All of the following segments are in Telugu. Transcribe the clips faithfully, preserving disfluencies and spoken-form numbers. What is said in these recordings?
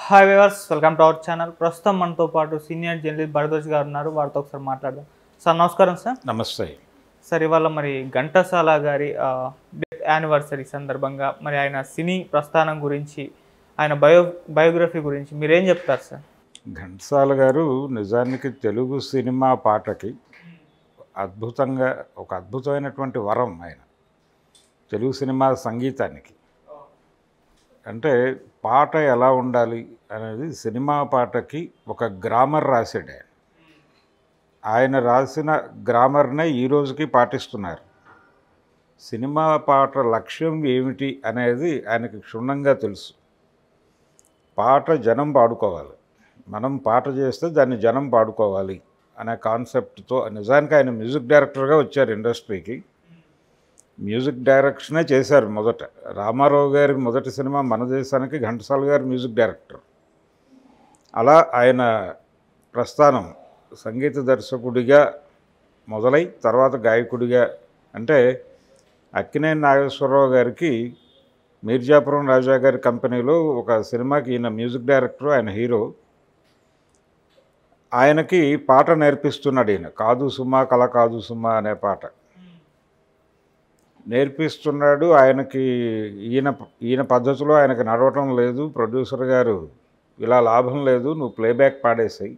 Hi viewers, welcome to our channel. ప్రస్తుతం మనతో పాటు సీనియర్ జర్నలిస్ట్ భరద్వాజ్ గారు ఉన్నారు. వారితో ఒకసారి మాట్లాడదాం. సార్ నమస్కారం. సార్ నమస్తే. సార్ ఇవాళ మరి ఘంటసాల గారి డెత్ యానివర్సరీ సందర్భంగా మరి ఆయన సినీ ప్రస్థానం గురించి, ఆయన బయో బయోగ్రఫీ గురించి మీరేం చెప్తారు సార్? ఘంటసాల గారు నిజానికి తెలుగు సినిమా పాటకి అద్భుతంగా ఒక అద్భుతమైనటువంటి వరం ఆయన తెలుగు సినిమా సంగీతానికి. అంటే పాట ఎలా ఉండాలి అనేది సినిమా పాటకి ఒక గ్రామర్ రాశాడు ఆయన. ఆయన రాసిన గ్రామర్నే ఈ రోజుకి పాటిస్తున్నారు. సినిమా పాట లక్ష్యం ఏమిటి అనేది ఆయనకి క్షుణ్ణంగా తెలుసు. పాట జనం పాడుకోవాలి, మనం పాట చేస్తే దాన్ని జనం పాడుకోవాలి అనే కాన్సెప్ట్తో నిజానికి ఆయన మ్యూజిక్ డైరెక్టర్గా వచ్చారు ఇండస్ట్రీకి. మ్యూజిక్ డైరెక్షనే చేశారు మొదట. రామారావు గారి మొదటి సినిమా మన దేశానికి ఘంటసాల గారు మ్యూజిక్ డైరెక్టర్. అలా ఆయన ప్రస్థానం సంగీత దర్శకుడిగా మొదలై తర్వాత గాయకుడిగా, అంటే అక్కినేని నాగేశ్వరరావు గారికి మీర్జాపురం రాజా గారి కంపెనీలో ఒక సినిమాకి ఈయన మ్యూజిక్ డైరెక్టర్, ఆయన హీరో. ఆయనకి పాట నేర్పిస్తున్నాడు ఈయన. కాదు సుమా కళ కాదు సుమా అనే పాట నేర్పిస్తున్నాడు. ఆయనకి ఈయన ఈయన పద్ధతిలో ఆయనకి నడవటం లేదు. ప్రొడ్యూసర్ గారు ఇలా లాభం లేదు, నువ్వు ప్లేబ్యాక్ పాడేసాయి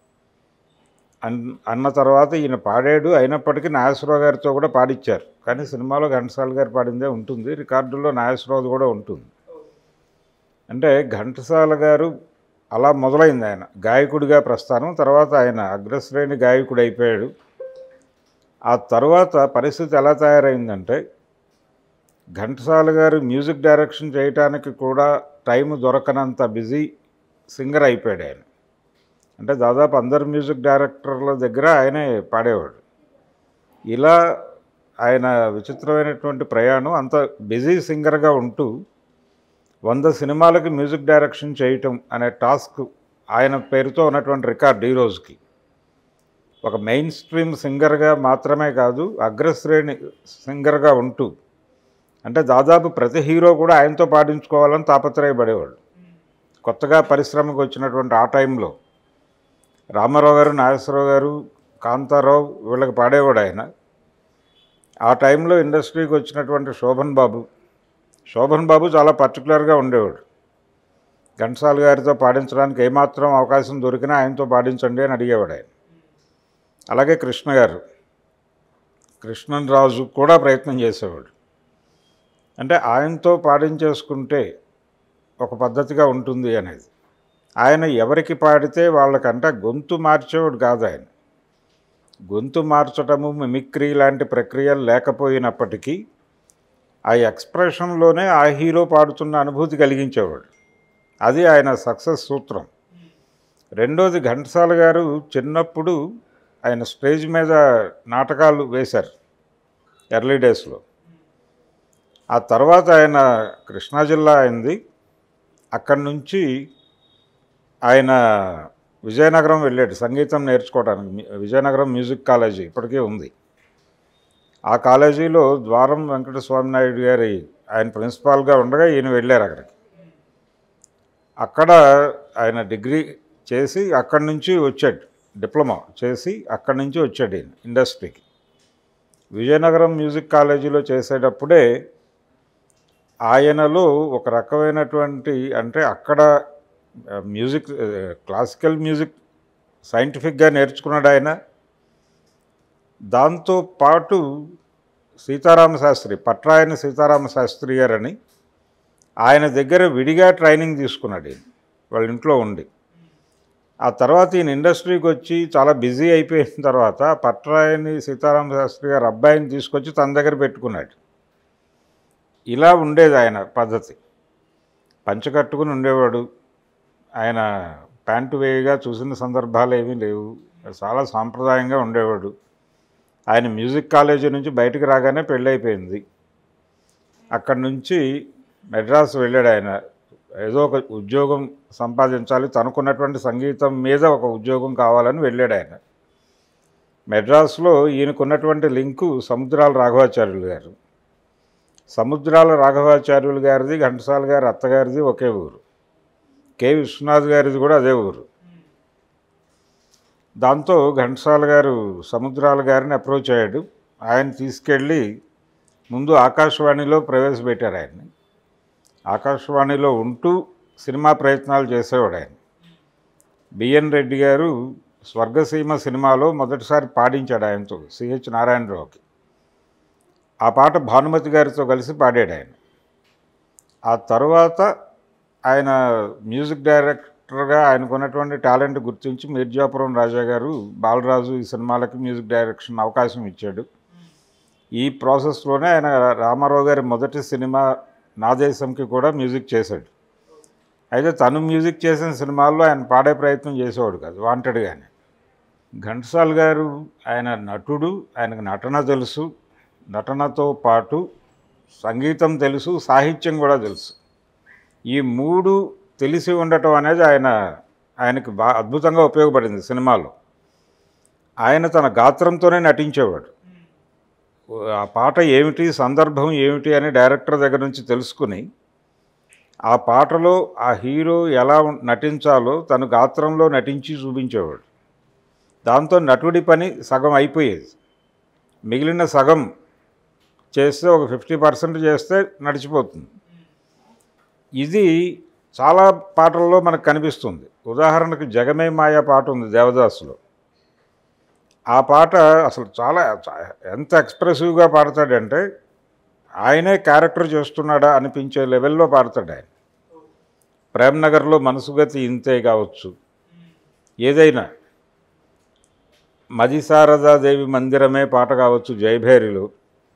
అన్ అన్న తర్వాత ఈయన పాడాడు. అయినప్పటికీ నాగేశ్వరరావు గారితో కూడా పాడిచ్చారు. కానీ సినిమాలో ఘంటసాల గారు పాడిందే ఉంటుంది, రికార్డుల్లో నాగేశ్వరరావు కూడా ఉంటుంది. అంటే ఘంటసాల గారు అలా మొదలైంది ఆయన గాయకుడిగా ప్రస్థానం. తర్వాత ఆయన అగ్రశ్రేణి గాయకుడు అయిపోయాడు. ఆ తర్వాత పరిస్థితి ఎలా తయారైందంటే ఘంటసాల గారు మ్యూజిక్ డైరెక్షన్ చేయడానికి కూడా టైం దొరకనంత బిజీ సింగర్ అయిపోయాడు ఆయన. అంటే దాదాపు అందరు మ్యూజిక్ డైరెక్టర్ల దగ్గర ఆయనే పాడేవాడు. ఇలా ఆయన విచిత్రమైనటువంటి ప్రయాణం. అంత బిజీ సింగర్గా ఉంటూ వంద సినిమాలకి మ్యూజిక్ డైరెక్షన్ చేయటం అనే టాస్క్ ఆయన పేరుతో ఉన్నటువంటి రికార్డు ఈ రోజుకి. ఒక మెయిన్ స్ట్రీమ్ సింగర్గా మాత్రమే కాదు, అగ్రశ్రేణి సింగర్గా ఉంటూ, అంటే దాదాపు ప్రతి హీరో కూడా ఆయనతో పాటించుకోవాలని తాపత్రయపడేవాడు. కొత్తగా పరిశ్రమకు వచ్చినటువంటి ఆ టైంలో రామారావు గారు, నాగేశ్వరరావు గారు, కాంతారావు వీళ్ళకి పాడేవాడు ఆయన. ఆ టైంలో ఇండస్ట్రీకి వచ్చినటువంటి శోభన్ బాబు శోభన్ బాబు చాలా పర్టికులర్గా ఉండేవాడు. ఘంటసాల గారితో పాడించడానికి ఏమాత్రం అవకాశం దొరికినా ఆయనతో పాడించండి అని అడిగేవాడు ఆయన. అలాగే కృష్ణ గారు, కృష్ణన్ రాజు కూడా ప్రయత్నం చేసేవాడు. అంటే ఆయనతో పాడించేసుకుంటే ఒక పద్ధతిగా ఉంటుంది అనేది. ఆయన ఎవరికి పాడితే వాళ్ళకంటే గొంతు మార్చేవాడు కాదు ఆయన. గొంతు మార్చటము, మిమిక్రీ లాంటి ప్రక్రియలు లేకపోయినప్పటికీ ఆ ఎక్స్ప్రెషన్లోనే ఆ హీరో పాడుతున్న అనుభూతి కలిగించేవాడు. అది ఆయన సక్సెస్ సూత్రం. రెండోది, ఘంటసాల గారు చిన్నప్పుడు ఆయన స్టేజ్ మీద నాటకాలు వేశారు ఎర్లీ డేస్లో. ఆ తర్వాత ఆయన కృష్ణా జిల్లా అయింది. అక్కడి నుంచి ఆయన విజయనగరం వెళ్ళాడు సంగీతం నేర్చుకోవడానికి. విజయనగరం మ్యూజిక్ కాలేజీ ఇప్పటికీ ఉంది. ఆ కాలేజీలో ద్వారం వెంకటస్వామి నాయుడు గారి ఆయన ప్రిన్సిపాల్గా ఉండగా ఈయన వెళ్ళారు అక్కడికి. అక్కడ ఆయన డిగ్రీ చేసి అక్కడి నుంచి వచ్చాడు, డిప్లొమా చేసి అక్కడి నుంచి వచ్చాడు ఈయన ఇండస్ట్రీకి. విజయనగరం మ్యూజిక్ కాలేజీలో చేసేటప్పుడే ఆయనలో ఒక రకమైనటువంటి, అంటే అక్కడ మ్యూజిక్ క్లాసికల్ మ్యూజిక్ సైంటిఫిక్గా నేర్చుకున్నాడు ఆయన. దాంతోపాటు సీతారామశాస్త్రి, పట్రాయని సీతారామశాస్త్రి గారని ఆయన దగ్గర విడిగా ట్రైనింగ్ తీసుకున్నాడు ఈయన వాళ్ళ ఇంట్లో ఉండి. ఆ తర్వాత ఈయన ఇండస్ట్రీకి వచ్చి చాలా బిజీ అయిపోయిన తర్వాత పట్రాయని సీతారామశాస్త్రి గారు అబ్బాయిని తీసుకొచ్చి తన దగ్గర పెట్టుకున్నాడు. ఇలా ఉండేది ఆయన పద్ధతి. పంచకట్టుకుని ఉండేవాడు ఆయన. ప్యాంటు వేయగా చూసిన సందర్భాలు ఏమీ లేవు. చాలా సాంప్రదాయంగా ఉండేవాడు. ఆయన మ్యూజిక్ కాలేజీ నుంచి బయటకు రాగానే పెళ్ళైపోయింది. అక్కడి నుంచి మెడ్రాస్ వెళ్ళాడు ఆయన. ఏదో ఒక ఉద్యోగం సంపాదించాలి, తనకున్నటువంటి సంగీతం మీద ఒక ఉద్యోగం కావాలని వెళ్ళాడు ఆయన. మెడ్రాస్లో ఈయనకున్నటువంటి లింకు సముద్రాల రాఘవాచార్యులు గారు. సముద్రాల రాఘవాచార్యులు గారిది ఘంటసాల గారి అత్తగారిది ఒకే ఊరు. కె విశ్వనాథ్ గారిది కూడా అదే ఊరు. దాంతో ఘంటసాల గారు సముద్రాల గారిని అప్రోచ్ అయ్యాడు. ఆయన తీసుకెళ్ళి ముందు ఆకాశవాణిలో ప్రవేశపెట్టారు ఆయన్ని. ఆకాశవాణిలో ఉంటూ సినిమా ప్రయత్నాలు చేసేవాడు ఆయన. బిఎన్ రెడ్డి గారు స్వర్గసీమ సినిమాలో మొదటిసారి పాడించాడు ఆయనతో, సిహెచ్ నారాయణరావుకి. ఆ పాట భానుమతి గారితో కలిసి పాడాడు ఆయన. ఆ తర్వాత ఆయన మ్యూజిక్ డైరెక్టర్గా ఆయనకున్నటువంటి టాలెంట్ గుర్తించి మిర్జాపురం రాజా గారు బాలరాజు ఈ సినిమాలకి మ్యూజిక్ డైరెక్షన్ అవకాశం ఇచ్చాడు. ఈ ప్రాసెస్లోనే ఆయన రామారావు గారి మొదటి సినిమా నా దేశంకి కూడా మ్యూజిక్ చేశాడు. అయితే తను మ్యూజిక్ చేసిన సినిమాల్లో ఆయన పాడే ప్రయత్నం చేసేవాడు కాదు, వాంటెడ్గానే. ఘంటసాల గారు ఆయన నటుడు, ఆయనకు నటన తెలుసు, నటనతో పాటు సంగీతం తెలుసు, సాహిత్యం కూడా తెలుసు. ఈ మూడు తెలిసి ఉండటం అనేది ఆయన ఆయనకి బా అద్భుతంగా ఉపయోగపడింది సినిమాలో. ఆయన తన గాత్రంతోనే నటించేవాడు. ఆ పాట ఏమిటి, సందర్భం ఏమిటి అని డైరెక్టర్ దగ్గర నుంచి తెలుసుకుని ఆ పాటలో ఆ హీరో ఎలా నటించాలో తను గాత్రంలో నటించి చూపించేవాడు. దాంతో నటుడి పని సగం అయిపోయేది. మిగిలిన సగం చేస్తే ఒక ఫిఫ్టీ పర్సెంట్ చేస్తే నడిచిపోతుంది. ఇది చాలా పాటల్లో మనకు కనిపిస్తుంది. ఉదాహరణకు జగమే మాయ పాట ఉంది దేవదాసులో. ఆ పాట అసలు చాలా ఎంత ఎక్స్ప్రెసివ్గా పాడతాడంటే ఆయనే క్యారెక్టర్ చేస్తున్నాడా అనిపించే లెవెల్లో పాడతాడు ఆయన. ప్రేమ్నగర్లో మనసుగతి ఇంతే కావచ్చు, ఏదైనా మదిశారదాదేవి మందిరమే పాట కావచ్చు, జయభేరిలో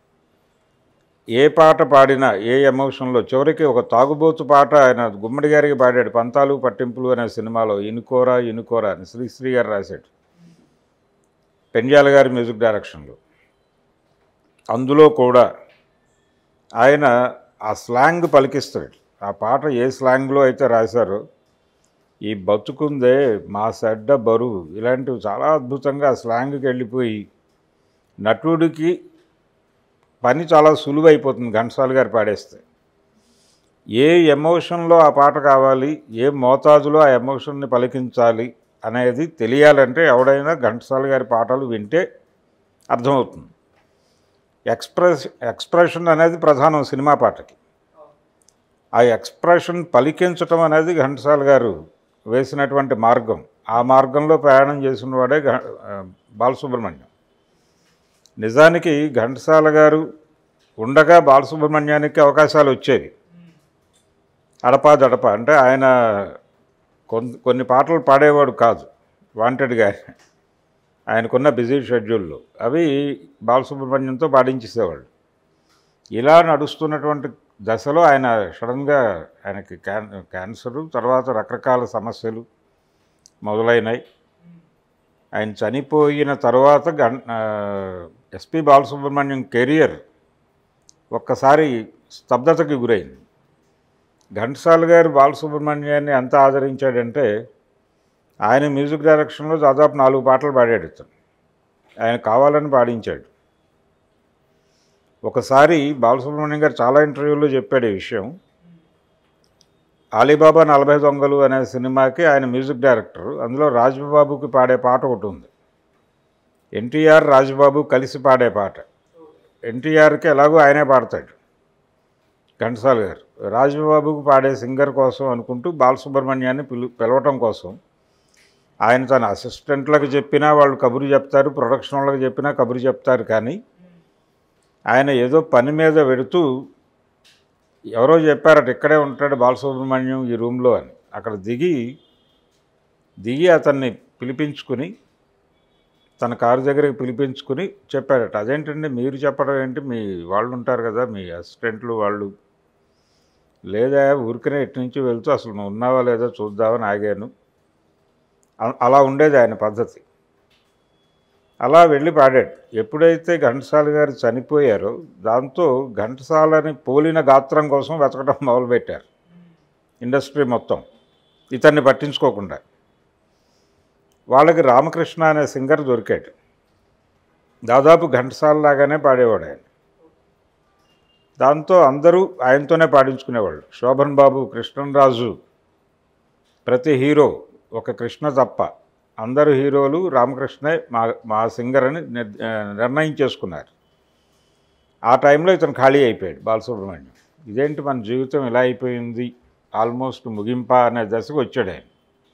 ఏ పాట పాడినా ఏ ఎమోషన్లో, చివరికి ఒక తాగుబోతు పాట ఆయన గుమ్మడి గారికి పాడాడు పంతాలు పట్టింపులు అనే సినిమాలో, ఇనుకోరా ఇనుకోరా అని శ్రీశ్రీ గారు రాశాడు, పెండ్యాల గారి మ్యూజిక్ డైరెక్షన్లో. అందులో కూడా ఆయన ఆ స్లాంగ్ పలికిస్తాడు. ఆ పాట ఏ స్లాంగ్లో అయితే రాశారో, ఈ బతుకుందే మా సెడ్డ బరువు, ఇలాంటివి చాలా అద్భుతంగా ఆ స్లాంగ్కి వెళ్ళిపోయి నటుడికి పని చాలా సులువైపోతుంది ఘంటసాల గారు పాడేస్తే. ఏ ఎమోషన్లో ఆ పాట కావాలి, ఏ మోతాదులో ఆ ఎమోషన్ని పలికించాలి అనేది తెలియాలంటే ఎవడైనా ఘంటసాల గారి పాటలు వింటే అర్థమవుతుంది. ఎక్స్ప్రెస్ ఎక్స్ప్రెషన్ అనేది ప్రధానం సినిమా పాటకి. ఆ ఎక్స్ప్రెషన్ పలికించటం అనేది ఘంటసాల గారు వేసినటువంటి మార్గం. ఆ మార్గంలో ప్రయాణం చేసిన వాడే బాలసుబ్రహ్మణ్యం. నిజానికి ఘంటసాల గారు ఉండగా బాలసుబ్రహ్మణ్యానికి అవకాశాలు వచ్చేవి అడపా దడప. అంటే ఆయన కొన్ని కొన్ని పాటలు పాడేవాడు కాదు వాంటెడ్గా, ఆయనకున్న బిజీ షెడ్యూల్లో అవి బాలసుబ్రహ్మణ్యంతో పాడించేసేవాళ్ళు. ఇలా నడుస్తున్నటువంటి దశలో ఆయన సడన్గా ఆయనకి క్యాన్ క్యాన్సరు తర్వాత రకరకాల సమస్యలు మొదలైనాయి. ఆయన చనిపోయిన తర్వాత గం ఎస్పి బాలసుబ్రహ్మణ్యం కెరియర్ ఒక్కసారి స్తబ్దతకి గురైంది. ఘంటసాల గారు బాలసుబ్రహ్మణ్యాన్ని ఎంత ఆదరించాడంటే ఆయన మ్యూజిక్ డైరెక్షన్లో దాదాపు నాలుగు పాటలు పాడాడు ఇతను. ఆయన కావాలని పాడించాడు. ఒకసారి బాలసుబ్రహ్మణ్యం గారు చాలా ఇంటర్వ్యూల్లో చెప్పాడు ఈ విషయం. అలీబాబా నలభై దొంగలు అనే సినిమాకి ఆయన మ్యూజిక్ డైరెక్టర్. అందులో రాజ్బాబుకి పాడే పాట ఒకటి ఉంది, ఎన్టీఆర్ రాజ్బాబు కలిసి పాడే పాట. ఎన్టీఆర్కి ఎలాగో ఆయనే పాడతాడు ఘంటసాల గారు. రాజ్బాబుకి పాడే సింగర్ కోసం అనుకుంటూ బాలసుబ్రహ్మణ్యాన్ని పిలు పిలవటం కోసం ఆయన తన అసిస్టెంట్లకు చెప్పినా వాళ్ళు కబురు చెప్తారు, ప్రొడక్షన్ వాళ్ళకి చెప్పినా కబురు చెప్తారు. కానీ ఆయన ఏదో పని మీద వెడుతూ ఎవరో చెప్పారట ఇక్కడే ఉంటాడు బాలసుబ్రహ్మణ్యం ఈ రూమ్లో అని. అక్కడ దిగి దిగి అతన్ని పిలిపించుకుని తన కారు దగ్గరికి పిలిపించుకుని చెప్పాడట, అదేంటండి మీరు చెప్పడం ఏంటి, మీ వాళ్ళు ఉంటారు కదా మీ అసిస్టెంట్లు వాళ్ళు. లేదా ఊరికనే ఇటు నుంచి వెళ్తూ అసలు నువ్వు ఉన్నావా లేదా చూద్దామని ఆగాను. అలా ఉండేది ఆయన పద్ధతి. అలా వెళ్ళి పాడాడు. ఎప్పుడైతే ఘంటసాల గారు చనిపోయారో దాంతో ఘంటసాలని పోలిన గాత్రం కోసం వెతకడం మొదలుపెట్టారు ఇండస్ట్రీ మొత్తం, ఇతన్ని పట్టించుకోకుండా. వాళ్ళకి రామకృష్ణ అనే సింగర్ దొరికాడు. దాదాపు ఘంటసాల లాగానే పాడేవాడు ఆయన. దాంతో అందరూ ఆయనతోనే పాడించుకునేవాళ్ళు. శోభన్ బాబు, కృష్ణరాజు, ప్రతి హీరో ఒక కృష్ణ తప్ప అందరు హీరోలు రామకృష్ణే మా మా సింగర్ అని నిర్ నిర్ణయించేసుకున్నారు. ఆ టైంలో ఇతను ఖాళీ అయిపోయాడు బాలసుబ్రహ్మణ్యం. ఇదేంటి మన జీవితం ఇలా అయిపోయింది, ఆల్మోస్ట్ ముగింప అనే దశకు వచ్చాడు ఆయన.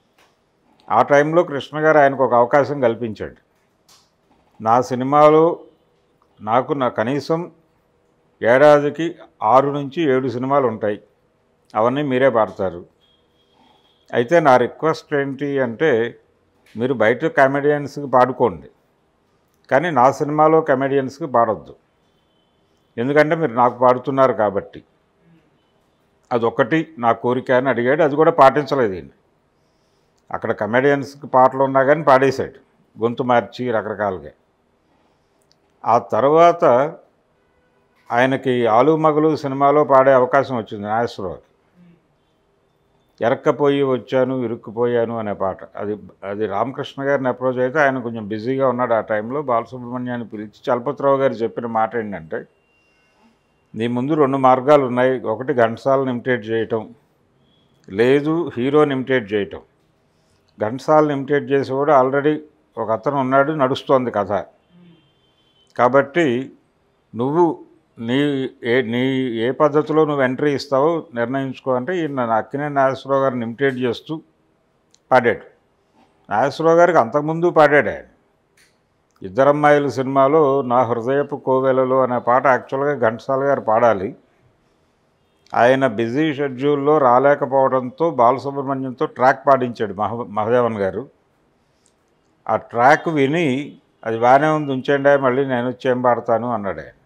ఆ టైంలో కృష్ణ గారు ఆయనకు ఒక అవకాశం కల్పించాడు. నా సినిమాలో నాకు నా కనీసం ఏడాదికి ఆరు నుంచి ఏడు సినిమాలు ఉంటాయి, అవన్నీ మీరే పాడతారు. అయితే నా రిక్వెస్ట్ ఏంటి అంటే మీరు బయట కామెడియన్స్కి పాడుకోండి, కానీ నా సినిమాలో కామెడియన్స్కి పాడొద్దు, ఎందుకంటే మీరు నాకు పాడుతున్నారు కాబట్టి. అదొక్కటి నా కోరిక అని అడిగాడు. అది కూడా పాటించలేదు ఈయన. అక్కడ కమెడియన్స్కి పాటలు ఉన్నా కానీ పాడేశాడు, గొంతు మార్చి రకరకాలుగా. ఆ తర్వాత ఆయనకి ఆలు మగలు సినిమాలో పాడే అవకాశం వచ్చింది నాగేశ్వరరావుకి. ఎరక్కపోయి వచ్చాను ఇరుక్కుపోయాను అనే పాట. అది అది రామకృష్ణ గారిని అప్రోచ్ అయితే ఆయన కొంచెం బిజీగా ఉన్నాడు ఆ టైంలో. బాలసుబ్రహ్మణ్యాన్ని పిలిచి చలపతిరావు గారు చెప్పిన మాట ఏంటంటే, నీ ముందు రెండు మార్గాలు ఉన్నాయి, ఒకటి ఘంటసాలను ఇమిటేట్ చేయటం, లేదు హీరోని ఇమిటేట్ చేయటం. ఘంటసాలను ఇమిటేట్ చేసేవాడు ఆల్రెడీ ఒక అతను ఉన్నాడు, నడుస్తోంది కథ. కాబట్టి నువ్వు నీ ఏ నీ ఏ పద్ధతిలో నువ్వు ఎంట్రీ ఇస్తావో నిర్ణయించుకో అంటే ఈయన అక్కినేని నాగేశ్వరరావు గారిని ఇమిటేట్ చేస్తూ పాడాడు. నాగేశ్వరరావు గారికి అంతకుముందు పాడాడు ఆయన. ఇద్దరమ్మాయిల సినిమాలో నా హృదయపు కోవెలలో అనే పాట యాక్చువల్గా ఘంటసాల గారు పాడాలి. ఆయన బిజీ షెడ్యూల్లో రాలేకపోవడంతో బాలసుబ్రహ్మణ్యంతో ట్రాక్ పాడించాడు మహ మహదేవన్ గారు. ఆ ట్రాక్ విని అది బాగానే ఉంది ఉంచండి, మళ్ళీ నేను వచ్చి ఏం పాడతాను అన్నాడు ఆయన.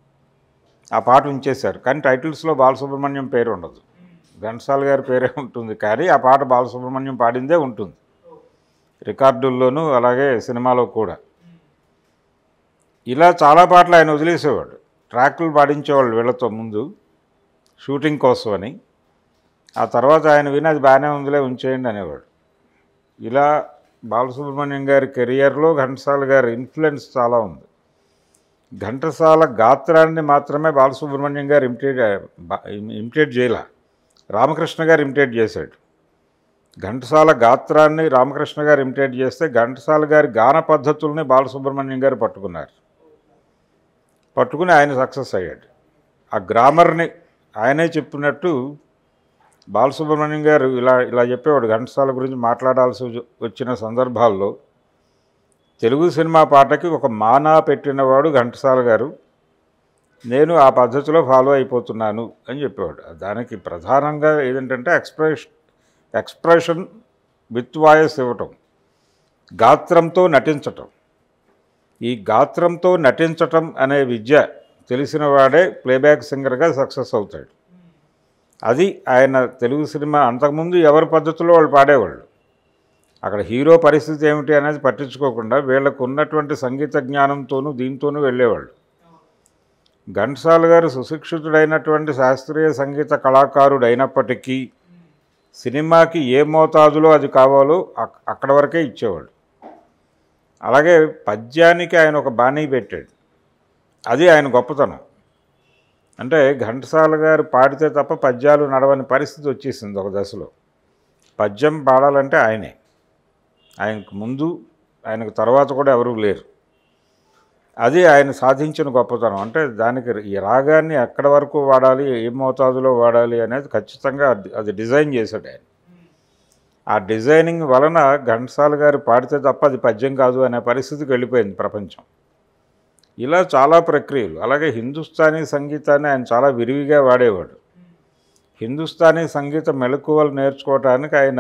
ఆ పాట ఉంచేశారు, కానీ టైటిల్స్లో బాలసుబ్రహ్మణ్యం పేరు ఉండదు, ఘంటసాల గారి పేరే ఉంటుంది. కానీ ఆ పాట బాలసుబ్రహ్మణ్యం పాడిందే ఉంటుంది రికార్డుల్లోనూ అలాగే సినిమాలో కూడా. ఇలా చాలా పాటలు ఆయన వదిలేసేవాడు, ట్రాక్లు పాడించేవాళ్ళు వీళ్ళతో ముందు షూటింగ్ కోసమని. ఆ తర్వాత ఆయన విని అది బాగానే ఉందిలే ఉంచేయండి అనేవాడు. ఇలా బాలసుబ్రహ్మణ్యం గారి కెరియర్లో ఘంటసాల గారి ఇన్ఫ్లుయెన్స్ చాలా ఉంది. ఘంటసాల గాత్రాన్ని మాత్రమే బాలసుబ్రహ్మణ్యం గారు ఇమిటేట్ ఇమిటేట్ చేయాల, రామకృష్ణ గారు ఇమిటేట్ చేశాడు. ఘంటసాల గాత్రాన్ని రామకృష్ణ గారు ఇమిటేట్ చేస్తే ఘంటసాల గారి గాన పద్ధతుల్ని బాలసుబ్రహ్మణ్యం గారు పట్టుకున్నారు. పట్టుకుని ఆయన సక్సెస్ అయ్యాడు. ఆ గ్రామర్ని ఆయనే చెప్పినట్టు బాలసుబ్రహ్మణ్యం గారు ఇలా ఇలా చెప్పేవాడు. ఘంటసాల గురించి మాట్లాడాల్సి వచ్చిన సందర్భాల్లో తెలుగు సినిమా పాటకి ఒక మానా పెట్టినవాడు ఘంటసాల గారు, నేను ఆ పద్ధతిలో ఫాలో అయిపోతున్నాను అని చెప్పేవాడు. దానికి ప్రధానంగా ఏదంటే ఎక్స్ప్రెషన్ ఎక్స్ప్రెషన్ విత్ వాయిస్ ఇవ్వటం, గాత్రంతో నటించటం. ఈ గాత్రంతో నటించటం అనే విద్య తెలిసిన వాడే ప్లేబ్యాక్ సింగర్గా సక్సెస్ అవుతాడు. అది ఆయన తెలుగు సినిమా అంతకుముందు ఎవరి పద్ధతిలో వాళ్ళు పాడేవాళ్ళు. అక్కడ హీరో పరిస్థితి ఏమిటి అనేది పట్టించుకోకుండా వీళ్ళకు ఉన్నటువంటి సంగీత జ్ఞానంతోనూ దీంతోనూ వెళ్ళేవాళ్ళు. ఘంటసాల గారు సుశిక్షితుడైనటువంటి శాస్త్రీయ సంగీత కళాకారుడు అయినప్పటికీ సినిమాకి ఏ మోతాదులో అది కావాలో అక్కడ వరకే ఇచ్చేవాడు. అలాగే పద్యానికి ఆయన ఒక బాణీ పెట్టాడు, అది ఆయన గొప్పతనం. అంటే ఘంటసాల గారు పాడితే తప్ప పద్యాలు నడవని పరిస్థితి వచ్చేసింది ఒక దశలో. పద్యం పాడాలంటే ఆయనే, ఆయనకు ముందు ఆయనకు తర్వాత కూడా ఎవరూ లేరు. అది ఆయన సాధించిన గొప్పతనం. అంటే దానికి ఈ రాగాన్ని ఎక్కడి వరకు వాడాలి, ఏ మోతాదులో వాడాలి అనేది ఖచ్చితంగా అది డిజైన్ చేశాడు ఆయన. ఆ డిజైనింగ్ వలన ఘంటసాల గారు పాడితే తప్ప అది పద్యం కాదు అనే పరిస్థితికి వెళ్ళిపోయింది ప్రపంచం. ఇలా చాలా ప్రక్రియలు. అలాగే హిందుస్థానీ సంగీతాన్ని ఆయన చాలా విరివిగా వాడేవాడు. హిందుస్థానీ సంగీత మెలకువలు నేర్చుకోవటానికి ఆయన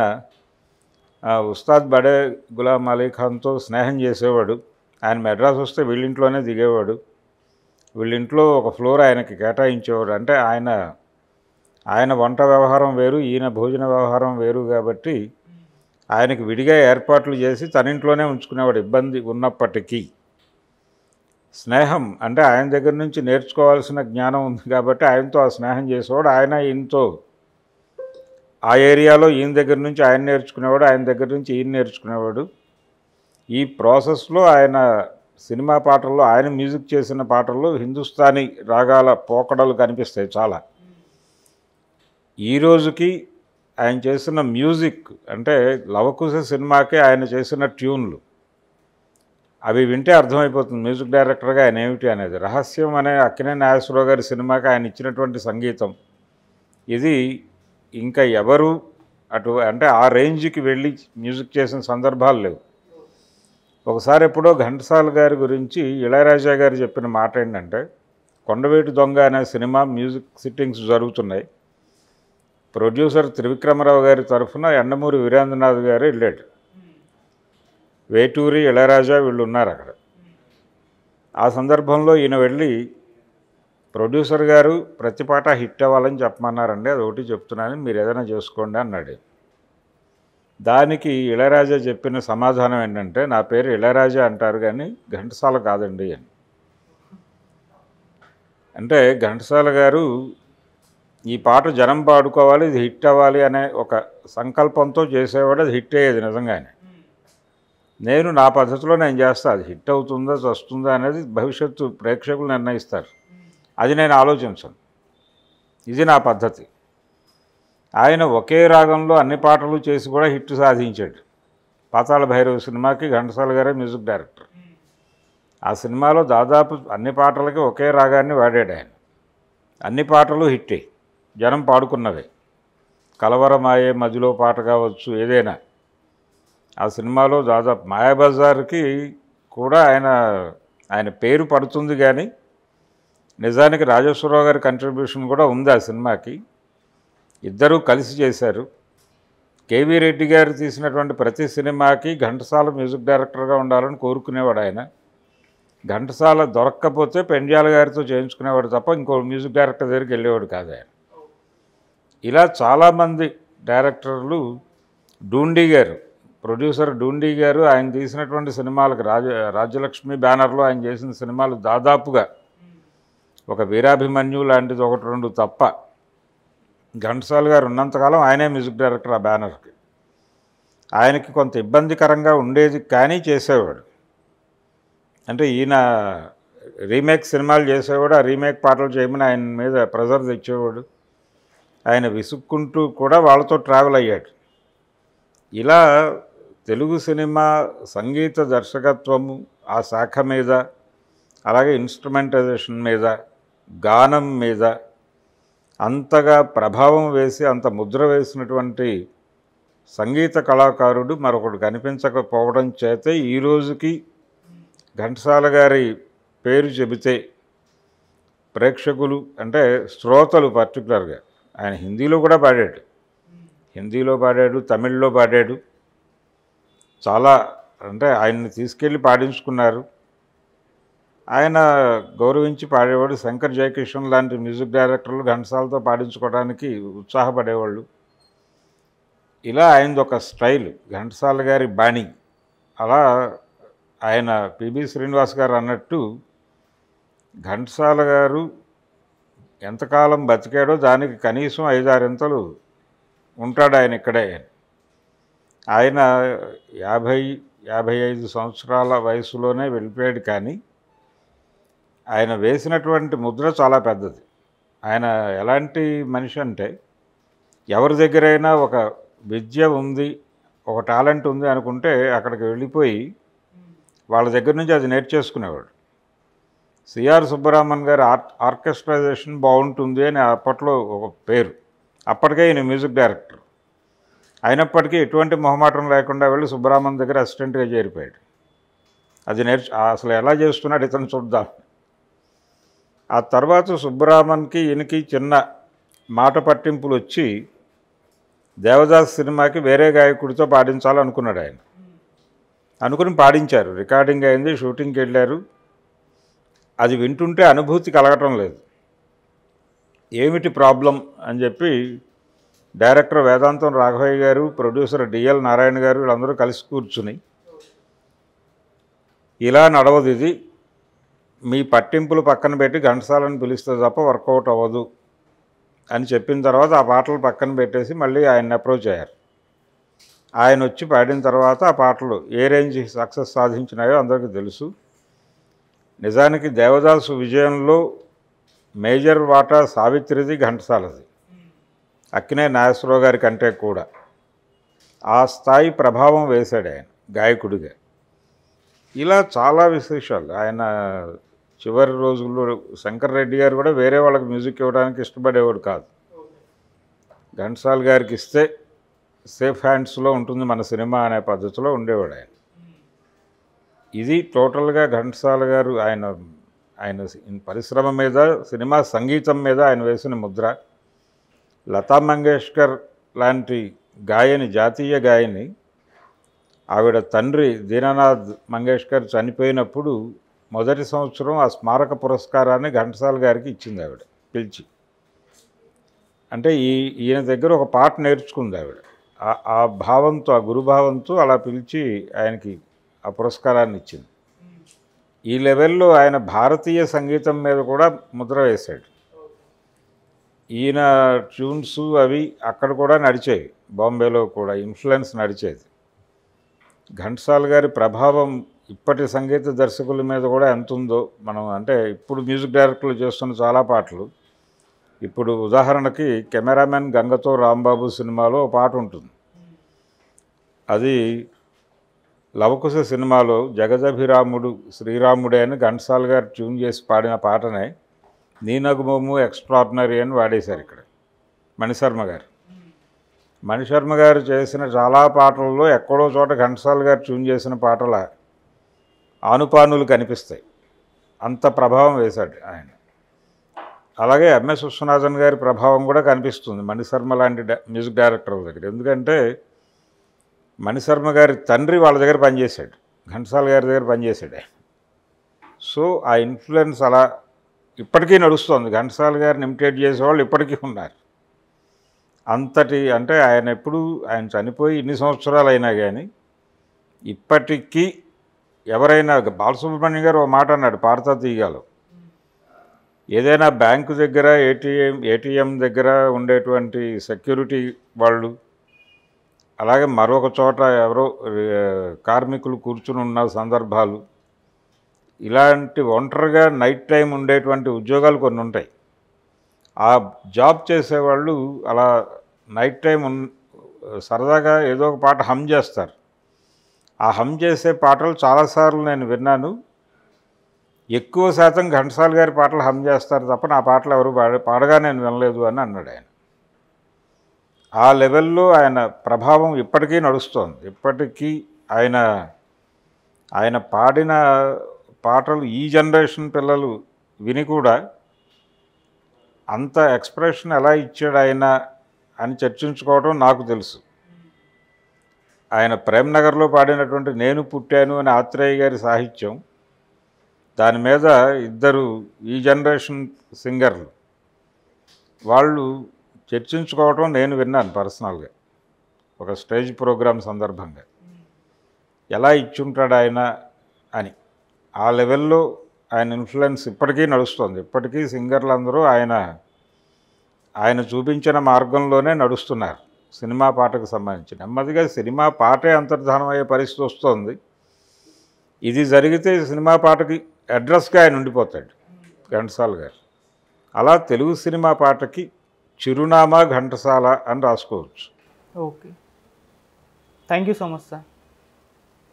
ఉస్తాద్ బడే గులాం అలీ ఖాన్తో స్నేహం చేసేవాడు. ఆయన మెడ్రాస్ వస్తే వీళ్ళింట్లోనే దిగేవాడు. వీళ్ళింట్లో ఒక ఫ్లోర్ ఆయనకి కేటాయించేవాడు. అంటే ఆయన ఆయన వంట వ్యవహారం వేరు, ఈయన భోజన వ్యవహారం వేరు కాబట్టి ఆయనకి విడిగా ఏర్పాట్లు చేసి తన ఇంట్లోనే ఉంచుకునేవాడు ఇబ్బంది ఉన్నప్పటికీ. స్నేహం అంటే ఆయన దగ్గర నుంచి నేర్చుకోవాల్సిన జ్ఞానం ఉంది కాబట్టి ఆయనతో ఆ స్నేహం చేసేవాడు. ఆయన ఈయనతో ఆ ఏరియాలో ఈయన దగ్గర నుంచి ఆయన నేర్చుకునేవాడు, ఆయన దగ్గర నుంచి ఈయన నేర్చుకునేవాడు. ఈ ప్రాసెస్లో ఆయన సినిమా పాటల్లో, ఆయన మ్యూజిక్ చేసిన పాటల్లో హిందుస్థానీ రాగాల పోకడలు కనిపిస్తాయి చాలా. ఈ రోజుకి ఆయన చేసిన మ్యూజిక్ అంటే లవకుశ సినిమాకే ఆయన చేసిన ట్యూన్లు అవి వింటే అర్థమైపోతుంది మ్యూజిక్ డైరెక్టర్గా ఆయన ఏమిటి అనేది. రహస్యం అనే అక్కినేని నాగేశ్వరరావు గారి సినిమాకి ఆయన ఇచ్చినటువంటి సంగీతం ఇది ఇంకా ఎవరు అటు అంటే ఆ రేంజ్కి వెళ్ళి మ్యూజిక్ చేసిన సందర్భాలు లేవు. ఒకసారి ఎప్పుడో ఘంటసాల గారి గురించి ఇళయరాజా గారు చెప్పిన మాట ఏంటంటే, కొండవీటి దొంగ అనే సినిమా మ్యూజిక్ సిట్టింగ్స్ జరుగుతున్నాయి. ప్రొడ్యూసర్ త్రివిక్రమరావు గారి తరఫున ఎండమూరి వీరేంద్రనాథ్ గారు వెళ్ళాడు. వేటూరి, ఇళయరాజా వీళ్ళు ఉన్నారు అక్కడ. ఆ సందర్భంలో ఈయన వెళ్ళి ప్రొడ్యూసర్ గారు ప్రతి పాట హిట్ అవ్వాలని చెప్పమన్నారండి, అది ఒకటి చెప్తున్నాను, మీరు ఏదైనా చేసుకోండి అన్నాడు. దానికి ఇళయరాజా చెప్పిన సమాధానం ఏంటంటే, నా పేరు ఇళయరాజా అంటారు కానీ ఘంటసాల కాదండి అని. అంటే ఘంటసాల గారు ఈ పాట జనం పాడుకోవాలి, ఇది హిట్ అవ్వాలి అనే ఒక సంకల్పంతో చేసేవాడు, అది హిట్ అయ్యేది నిజంగానే. నేను నా పద్ధతిలో నేను చేస్తాను, అది హిట్ అవుతుందా వస్తుందా అనేది భవిష్యత్తు ప్రేక్షకులు నిర్ణయిస్తారు, అది నేను ఆలోచించను, ఇది నా పద్ధతి. ఆయన ఒకే రాగంలో అన్ని పాటలు చేసి కూడా హిట్ సాధించాడు. పాతాళ భైరవి సినిమాకి ఘంటసాల గారే మ్యూజిక్ డైరెక్టర్. ఆ సినిమాలో దాదాపు అన్ని పాటలకి ఒకే రాగాన్ని వాడాడు ఆయన. అన్ని పాటలు హిట్టే, జనం పాడుకున్నవే. కలవరమాయే మధ్యలో పాట కావచ్చు, ఏదైనా. ఆ సినిమాలో దాదాపు మాయాబజార్కి కూడా ఆయన ఆయన పేరు పడుతుంది కానీ నిజానికి రాజేశ్వరరావు గారి కంట్రిబ్యూషన్ కూడా ఉంది ఆ సినిమాకి. ఇద్దరూ కలిసి చేశారు. కేవీ రెడ్డి గారు తీసినటువంటి ప్రతి సినిమాకి ఘంటసాల మ్యూజిక్ డైరెక్టర్గా ఉండాలని కోరుకునేవాడు ఆయన. ఘంటసాల దొరక్కపోతే పెండ్యాల గారితో చేయించుకునేవాడు తప్ప ఇంకో మ్యూజిక్ డైరెక్టర్ దగ్గరికి వెళ్ళేవాడు కాదు ఆయన. ఇలా చాలామంది డైరెక్టర్లు, డూండి గారు, ప్రొడ్యూసర్ డూండి గారు ఆయన తీసినటువంటి సినిమాలకు రాజ రాజ్యలక్ష్మి బ్యానర్లో ఆయన చేసిన సినిమాలు దాదాపుగా ఒక వీరాభిమన్యు లాంటిది ఒకటి రెండు తప్ప ఘంటసాల గారు ఉన్నంతకాలం ఆయనే మ్యూజిక్ డైరెక్టర్ ఆ బ్యానర్కి. ఆయనకి కొంత ఇబ్బందికరంగా ఉండేది కానీ చేసేవాడు. అంటే ఈయన రీమేక్ సినిమాలు చేసేవాడు, ఆ రీమేక్ పాటలు చేయమని ఆయన మీద ప్రెజర్ తెచ్చేవాడు. ఆయన విసుక్కుంటూ కూడా వాళ్ళతో ట్రావెల్ అయ్యాడు. ఇలా తెలుగు సినిమా సంగీత దర్శకత్వము ఆ శాఖ మీద, అలాగే ఇన్స్ట్రుమెంటైజేషన్ మీద, గానం మీద అంతగా ప్రభావం వేసి అంత ముద్ర వేసినటువంటి సంగీత కళాకారుడు మరొకడు కనిపించకపోవడం చేతే ఈ రోజుకి ఘంటసాల గారి పేరు చెబితే ప్రేక్షకులు అంటే శ్రోతలు పర్టికులర్గా, ఆయన హిందీలో కూడా పాడాడు, హిందీలో పాడాడు, తమిళ్లో పాడాడు. చాలా అంటే ఆయన్ని తీసుకెళ్ళి పాడించుకున్నారు. ఆయన గౌరవించి పాడేవాడు. శంకర్ జయకిషన్ లాంటి మ్యూజిక్ డైరెక్టర్లు ఘంటసాలతో పాడించుకోవడానికి ఉత్సాహపడేవాళ్ళు. ఇలా ఆయనది ఒక స్టైల్, ఘంటసాల గారి బాణి. అలా ఆయన పిబి శ్రీనివాస్ గారు అన్నట్టు ఘంటసాల గారు ఎంతకాలం బతికాడో దానికి కనీసం ఐదారింతలు ఉంటాడు ఆయన ఇక్కడే. ఆయన యాభై యాభై ఐదు సంవత్సరాల వయసులోనే వెళ్ళిపోయాడు కానీ ఆయన వేసినటువంటి ముద్ర చాలా పెద్దది. ఆయన ఎలాంటి మనిషి అంటే, ఎవరి దగ్గరైనా ఒక విద్య ఉంది, ఒక టాలెంట్ ఉంది అనుకుంటే అక్కడికి వెళ్ళిపోయి వాళ్ళ దగ్గర నుంచి అది నేర్చేసుకునేవాడు. సిఆర్ సుబ్బరామన్ గారి ఆర్క్ ఆర్కెస్ట్రైజేషన్ బాగుంటుంది అని అప్పట్లో ఒక పేరు. అప్పటికే ఈయన మ్యూజిక్ డైరెక్టర్ అయినప్పటికీ ఎటువంటి మొహమాటం లేకుండా వెళ్ళి సుబ్బరామన్ దగ్గర అసిస్టెంట్గా చేరిపోయాడు. అది నేర్చు అసలు ఎలా చేస్తున్నాడు ఇతను చూద్దాం. ఆ తర్వాత సుబ్బరామన్కి ఈయనకి చిన్న మాట పట్టింపులు వచ్చి దేవదాస్ సినిమాకి వేరే గాయకుడితో పాడించాలనుకున్నాడు ఆయన. అనుకుని పాడించారు, రికార్డింగ్ అయింది, షూటింగ్కి వెళ్ళారు. అది వింటుంటే అనుభూతి కలగటం లేదు. ఏమిటి ప్రాబ్లం అని చెప్పి డైరెక్టర్ వేదాంతం రాఘవయ్య గారు, ప్రొడ్యూసర్ డిఎల్ నారాయణ గారు వీళ్ళందరూ కలిసి కూర్చుని, ఇలా నడవదు ఇది, మీ పట్టింపులు పక్కన పెట్టి ఘంటసాలను పిలిస్తే తప్ప వర్కౌట్ అవ్వదు అని చెప్పిన తర్వాత ఆ పాటలు పక్కన పెట్టేసి మళ్ళీ ఆయన్ని అప్రోచ్ అయ్యారు. ఆయన వచ్చి పాడిన తర్వాత ఆ పాటలు ఏ రేంజ్ సక్సెస్ సాధించినాయో అందరికీ తెలుసు. నిజానికి దేవదాసు విజయంలో మేజర్ వాటా సావిత్రిది, ఘంటసాలది. అక్కినే నాగేశ్వరరావు గారి కంటే కూడా ఆ స్థాయి ప్రభావం వేశాడు ఆయన గాయకుడిగా. ఇలా చాలా విశేషాలు. ఆయన చివరి రోజుల్లో శంకర్ రెడ్డి గారు కూడా వేరే వాళ్ళకి మ్యూజిక్ ఇవ్వడానికి ఇష్టపడేవాడు కాదు. ఘంటసాల గారికి ఇస్తే సేఫ్ హ్యాండ్స్లో ఉంటుంది మన సినిమా అనే పద్ధతిలో ఉండేవాడు ఆయన. ఇది టోటల్గా ఘంటసాల గారు ఆయన ఆయన పరిశ్రమ మీద, సినిమా సంగీతం మీద ఆయన వేసిన ముద్ర. లతా మంగేష్కర్ లాంటి గాయని, జాతీయ గాయని, ఆవిడ తండ్రి దీనానాథ్ మంగేష్కర్ చనిపోయినప్పుడు మొదటి సంవత్సరం ఆ స్మారక పురస్కారాన్ని ఘంటసాల గారికి ఇచ్చింది ఆవిడ పిలిచి. అంటే ఈ ఈయన దగ్గర ఒక పాట నేర్చుకుంది ఆవిడ. ఆ భావంతో, ఆ గురుభావంతో అలా పిలిచి ఆయనకి ఆ పురస్కారాన్ని ఇచ్చింది. ఈ లెవెల్లో ఆయన భారతీయ సంగీతం మీద కూడా ముద్ర వేశాడు. ఈయన ట్యూన్స్ అవి అక్కడ కూడా నడిచేవి, బాంబేలో కూడా ఇన్ఫ్లుయెన్స్ నడిచేది. ఘంటసాల గారి ప్రభావం ఇప్పటి సంగీత దర్శకుల మీద కూడా ఎంత ఉందో మనం, అంటే ఇప్పుడు మ్యూజిక్ డైరెక్టర్లు చేస్తున్న చాలా పాటలు, ఇప్పుడు ఉదాహరణకి కెమెరామెన్ గంగతో రాంబాబు సినిమాలో పాట ఉంటుంది. అది లవకుశ సినిమాలో జగదభిరాముడు శ్రీరాముడే అని ఘంటసాల గారు ట్యూన్ చేసి పాడిన పాటనే నీనగుమము ఎక్స్ట్రాడినరీ అని వాడేశారు ఇక్కడ మణిశర్మ గారు. మణిశర్మ గారు చేసిన చాలా పాటల్లో ఎక్కడో చోట ఘంటసాల గారు ట్యూన్ చేసిన పాటల ఆనుపానులు కనిపిస్తాయి. అంత ప్రభావం వేశాడు ఆయన. అలాగే ఎంఎస్ విశ్వనాథన్ గారి ప్రభావం కూడా కనిపిస్తుంది మణిశర్మ లాంటి మ్యూజిక్ డైరెక్టర్ల దగ్గర. ఎందుకంటే మణిశర్మ గారి తండ్రి వాళ్ళ దగ్గర పనిచేశాడు, ఘంటసాల గారి దగ్గర పనిచేశాడు. సో ఆ ఇన్ఫ్లుయెన్స్ అలా ఇప్పటికీ నడుస్తుంది. ఘంటసాల గారిని ఇమిటేట్ చేసేవాళ్ళు ఇప్పటికీ ఉన్నారు. అంతటి, అంటే ఆయన ఎప్పుడు, ఆయన చనిపోయి ఇన్ని సంవత్సరాలు అయినా కానీ ఇప్పటికీ ఎవరైనా, బాలసుబ్రహ్మణ్యం గారు ఒక మాట అన్నాడు పాడతా తీయగాలో, ఏదైనా బ్యాంకు దగ్గర ఏటీఎం ఏటీఎం దగ్గర ఉండేటువంటి సెక్యూరిటీ వాళ్ళు, అలాగే మరొక చోట ఎవరో కార్మికులు కూర్చుని ఉన్న సందర్భాలు, ఇలాంటి ఒంటరిగా నైట్ టైం ఉండేటువంటి ఉద్యోగాలు కొన్ని ఉంటాయి. ఆ జాబ్ చేసేవాళ్ళు అలా నైట్ టైం సరదాగా ఏదో ఒక పాట హమ్ చేస్తారు. ఆ హమ్ చేసే పాటలు చాలాసార్లు నేను విన్నాను. ఎక్కువ శాతం ఘంటసాల గారి పాటలు హమ్ చేస్తారు తప్ప నా పాటలు ఎవరు పాడ పాడగా నేను వినలేదు అని అన్నాడు ఆయన. ఆ లెవెల్లో ఆయన ప్రభావం ఇప్పటికీ నడుస్తోంది. ఇప్పటికీ ఆయన ఆయన పాడిన పాటలు ఈ జనరేషన్ పిల్లలు విని కూడా అంత ఎక్స్ప్రెషన్ ఎలా ఇచ్చాడు ఆయన అని చర్చించుకోవడం నాకు తెలుసు. ఆయన ప్రేమ్ నగర్లో పాడినటువంటి నేను పుట్టాను అనే ఆత్రేయ గారి సాహిత్యం, దాని మీద ఇద్దరు ఈ జనరేషన్ సింగర్లు వాళ్ళు చర్చించుకోవటం నేను విన్నాను పర్సనల్గా ఒక స్టేజ్ ప్రోగ్రాం సందర్భంగా. ఎలా ఇచ్చుంటాడు ఆయన అని. ఆ లెవెల్లో ఆయన ఇన్ఫ్లుయెన్స్ ఇప్పటికీ నడుస్తుంది. ఇప్పటికీ సింగర్లు అందరూ ఆయన ఆయన చూపించిన మార్గంలోనే నడుస్తున్నారు సినిమా పాటకు సంబంధించి. నెమ్మదిగా సినిమా పాటే అంతర్ధానం అయ్యే పరిస్థితి వస్తుంది. ఇది జరిగితే సినిమా పాటకి అడ్రస్గా ఆయన ఉండిపోతాడు ఘంటసాల గారు. అలా తెలుగు సినిమా పాటకి చిరునామా ఘంటసాల అని రాసుకోవచ్చు. Okay, thank you so much sir.